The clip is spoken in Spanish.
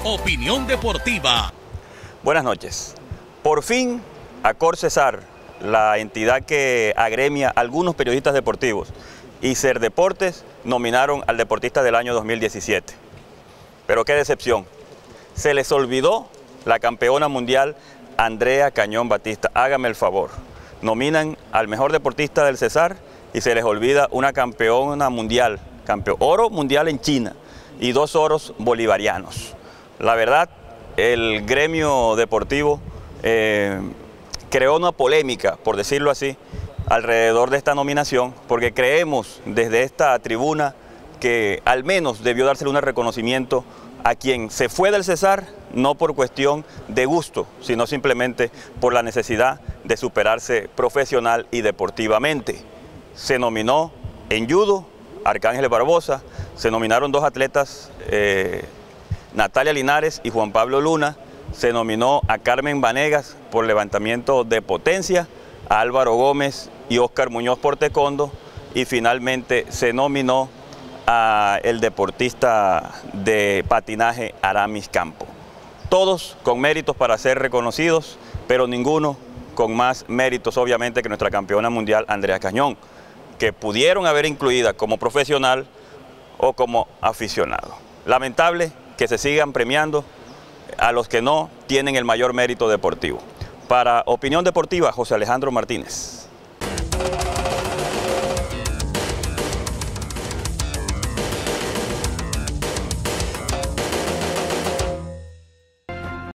Opinión Deportiva. Buenas noches. Por fin, Acor Cesar, la entidad que agremia a algunos periodistas deportivos, y Ser Deportes nominaron al deportista del año 2017. Pero qué decepción. Se les olvidó la campeona mundial Andrea Cañón Batista. Hágame el favor. Nominan al mejor deportista del Cesar y se les olvida una campeona mundial, oro mundial en China y 2 oros bolivarianos. La verdad, el gremio deportivo creó una polémica, por decirlo así, alrededor de esta nominación, porque creemos desde esta tribuna que al menos debió dársele un reconocimiento a quien se fue del Cesar, no por cuestión de gusto, sino simplemente por la necesidad de superarse profesional y deportivamente. Se nominó en judo Arcángel Barbosa, se nominaron 2 atletas, Natalia Linares y Juan Pablo Luna, se nominó a Carmen Vanegas por levantamiento de potencia, a Álvaro Gómez y Óscar Muñoz por taekwondo, y finalmente se nominó a el deportista de patinaje Aramis Campo. Todos con méritos para ser reconocidos, pero ninguno con más méritos obviamente que nuestra campeona mundial Andrea Cañón, que pudieron haber incluida como profesional o como aficionado. Lamentable que se sigan premiando a los que no tienen el mayor mérito deportivo. Para Opinión Deportiva, José Alejandro Martínez.